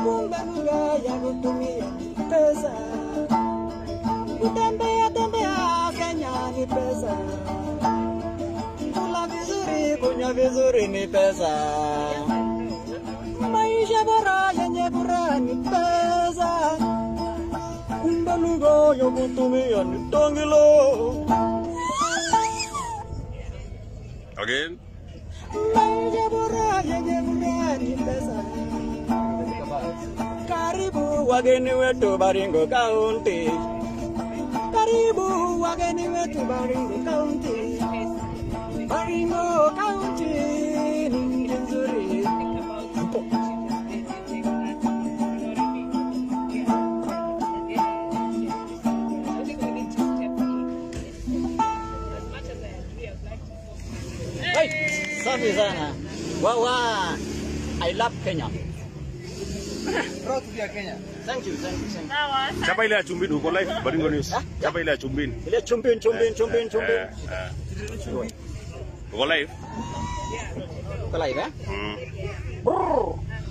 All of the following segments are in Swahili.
kumbe lugha ya kutumia pesa. Kutembea tembea Kenya ni pesa. Kula vizuri, kunywa vizuri ni pesa. Maisha bora yenye furaha ni pesa. Kumbe lugha ya kutumia ni tongilo. Again? Maisha bora yenye furaha ni pesa. Karibu wageni wetu Baringo County. Karibu wageni wetu Baringo County. Baringo County ni nzuri. Hey, safi sana. Wawa, I love Kenya. Proud to be a Kenya. Thank you, thank you, thank you. Chapa ile ya Chumbini uko live Baringo News. Chapa ile ya Chumbini. Ile chumbin. Uko live? Uko live eh? Brrr.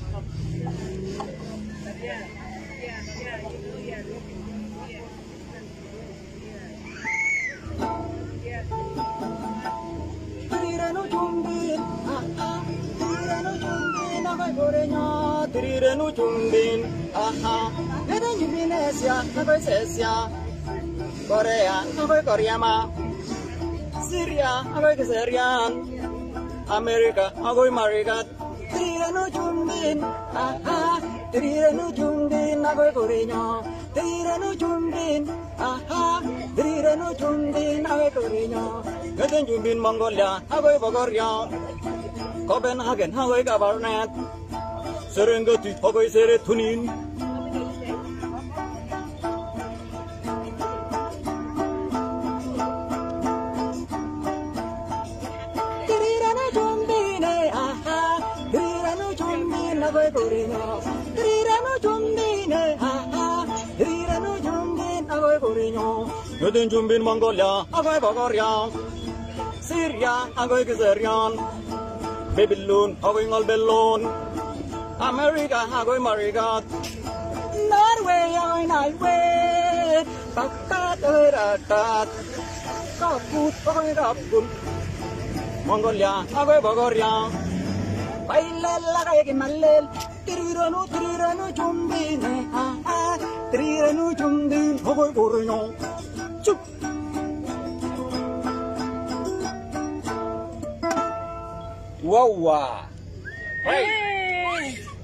Tirano chumbin, nakoy gorenya. Tirano chumbin, Nede Indonesia, nakoy Sesia. Korea, nakoy Koreama. Syria, nakoy Syrian. America, nakoy America. Tirano chumbin, Tirano chumbin, nakoy gorenya. Tirano chumbin, Tirano chumbin, nakoy gorenya. Nede chumbin Mongolia, nakoy Bulgaria. Copenhagen, nakoy Gabarnet. Serengeti, nakoy Serotonin. Tirano chumbin, Tirano chumbin, nakoy gorenya. Tirano chumbin, Tirano chumbin, nakoy gorenya. Nede chumbin Mongolia, nakoy Bulgaria. Syria, nakoy Syrian. Babylon, nakoy Albelon. America, nakoy America. Norway, nakoy Norway. Bakat, nakoy Rakat. Kaput, nakoy Kaput. Mongolia, nakoy Bulgaria. Bailel, nakoy Kimalel. Tirano chumbin, Tirano chumbin, nakoy gorenya. Chup. Wawa. Hey.